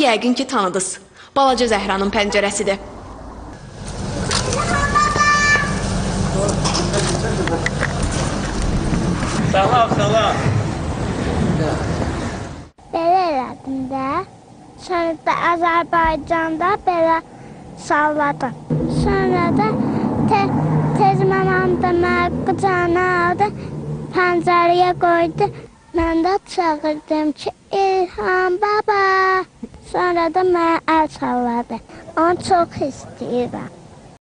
yəqin ki tanıdınız. Balaca Zəhranın pəncərəsidir. Salam. Belə elədim də. Sonra da Azərbaycanda belə salladım. Sonra da tez mamam da mənə qucağına aldı, pəncərəyə qoydu. Mən də çağırdım ki, İlham baba. Sonra da mənə əl salladı. Onu çox istəyirəm.